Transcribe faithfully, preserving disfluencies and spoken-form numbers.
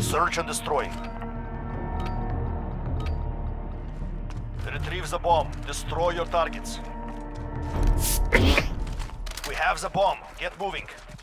Search and destroy. Retrieve the bomb. Destroy your targets. We have the bomb. Get moving.